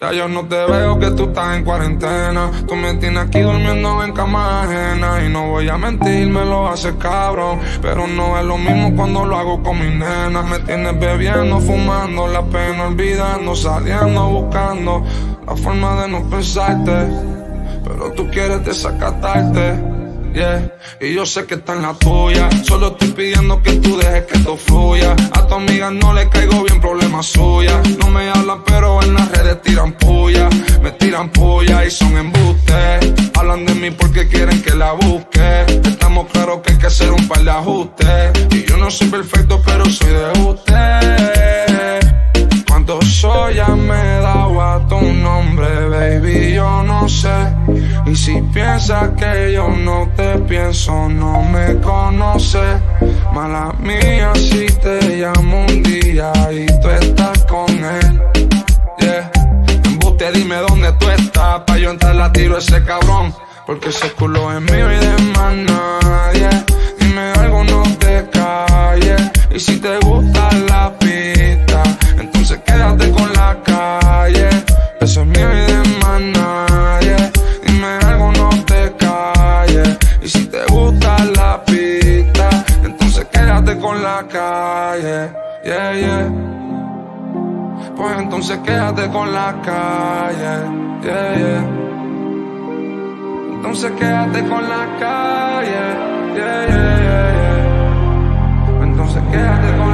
Ya yo no te veo que tú estás en cuarentena. Tú me tienes aquí durmiendo en cama ajena. Y no voy a mentir, me lo haces cabrón, pero no es lo mismo cuando lo hago con mi nena. Me tienes bebiendo, fumando, la pena olvidando, saliendo, buscando la forma de no pensarte, pero tú quieres desacatarte, yeah. Y yo sé que está en la tuya, solo estoy pidiendo que tú dejes que esto fluya. A tu amiga no le caigo bien, problema suya. No me hablan pero en las redes tiran puya. Me tiran puya y son embustes. Hablan de mí porque quieren que la busque. Estamos claros que hay que hacer un par de ajustes. Y yo no soy perfecto pero soy de usted. ¿Cuánto soy? Ya me he dado a tu nombre, baby, yo no sé. Y si piensas que yo no te pienso, no me conoces. Mala mía si te llamo un día y tú estás con él, yeah. Embuste, dime dónde tú estás, pa' yo entrar la tiro a ese cabrón, porque ese culo es mío y de más nadie. Dime algo, no te calles. Y si te gusta la pista, entonces quédate con la calle. Eso es mío y de más nadie. Dime algo, no te calles. Y si te gusta la pista, entonces quédate con la calle, yeah, yeah. Pues entonces quédate con la calle, yeah, yeah. Entonces quédate con la calle, yeah, yeah, yeah, yeah. Entonces quédate con